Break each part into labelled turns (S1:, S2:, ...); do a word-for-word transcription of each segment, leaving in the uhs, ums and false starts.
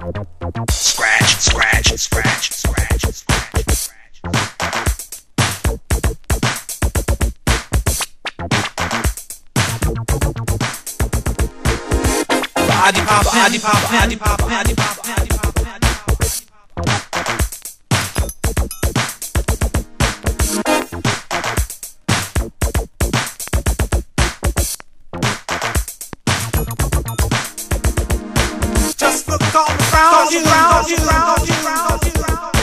S1: Scratch, scratch, scratch, scratch, scratch, scratch. Body pop, body pop, body pop, body pop, body pop, body pop. Just look all around you, around you, around you, around you, around you.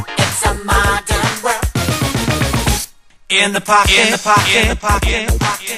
S1: In the pocket, in the pocket, in the pocket, in the pocket.